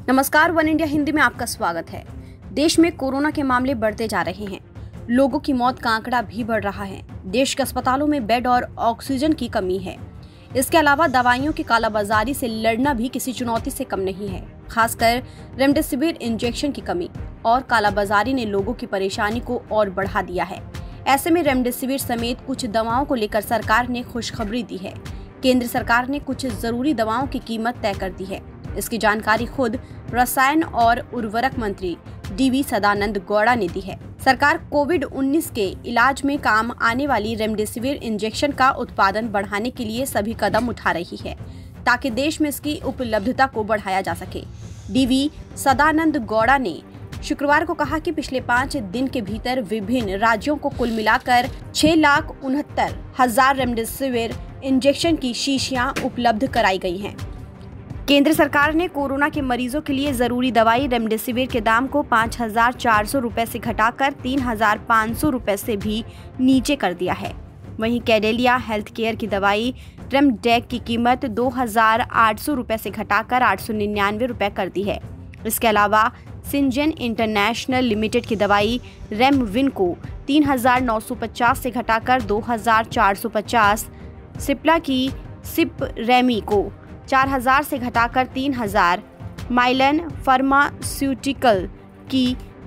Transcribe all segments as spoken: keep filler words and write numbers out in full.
नमस्कार, one India Hindi में आपका स्वागत है। देश में कोरोना के मामले बढ़ते जा रहे हैं। लोगों की मौत का आंकड़ा भी बढ़ रहा है। देश के अस्पतालों में बेड और ऑक्सीजन की कमी है। इसके अलावा दवाइयों की कालाबाजारी से लड़ना भी किसी चुनौती से कम नहीं है। खासकर रेमडेसिविर इंजेक्शन की कमी और कालाबाजारी ने लोगों की परेशानी को और बढ़ा दिया है। ऐसे में रेमडेसिविर समेत कुछ दवाओं को लेकर सरकार ने खुशखबरी दी है। केंद्र सरकार ने कुछ जरूरी दवाओं की कीमत तय कर दी है। इसकी जानकारी खुद रसायन और उर्वरक मंत्री डी सदानंद गौड़ा ने दी है। सरकार कोविड उन्नीस के इलाज में काम आने वाली रेमडेसिविर इंजेक्शन का उत्पादन बढ़ाने के लिए सभी कदम उठा रही है, ताकि देश में इसकी उपलब्धता को बढ़ाया जा सके। डी सदानंद गौड़ा ने शुक्रवार को कहा कि पिछले पाँच दिन के भीतर विभिन्न राज्यों को कुल मिलाकर छह लाख उनहत्तर हजार रेमडेसिविर इंजेक्शन की शीशियां उपलब्ध कराई गई हैं। केंद्र सरकार ने कोरोना के मरीजों के लिए जरूरी दवाई रेमडेसिविर के दाम को पाँच हजार चार सौ रुपए से घटाकर तीन हजार पाँच सौ रुपए से भी नीचे कर दिया है। वहीं कैडेलिया हेल्थ केयर की दवाई रेमडेक की कीमत दो हजार आठ सौ रुपए से घटाकर आठ सौ निन्यानवे रुपए कर दी है। इसके अलावा सिंजेन इंटरनेशनल लिमिटेड की दवाई रेमविन को तीन हजार नौ सौ पचास से घटाकर दो हजार चार सौ पचास, सिप्ला की सिप रेमी को चार हजार से घटाकर तीन हजार, माइलन फार्मास्यूटिकल की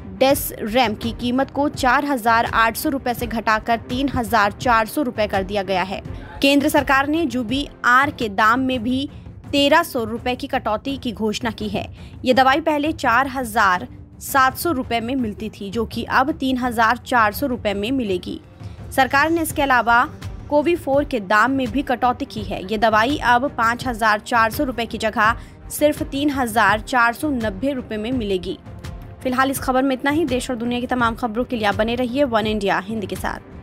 डेसरेम की कीमत को चार हजार आठ सौ रुपए से घटाकर तीन हजार चार सौ रुपए कर दिया गया है। केंद्र सरकार ने जुबी आर के दाम में भी तेरह सौ रुपए की कटौती की घोषणा की है। ये दवाई पहले चार हजार सात सौ रुपए में मिलती थी, जो कि अब तीन हजार चार सौ रुपए में मिलेगी। सरकार ने इसके अलावा कोवी फोर के दाम में भी कटौती की है। ये दवाई अब पाँच हजार चार सौ रुपए की जगह सिर्फ तीन हजार चार सौ नब्बे रुपए में मिलेगी। फिलहाल इस खबर में इतना ही। देश और दुनिया की तमाम खबरों के लिए आप बने रहिए वन इंडिया हिंदी के साथ।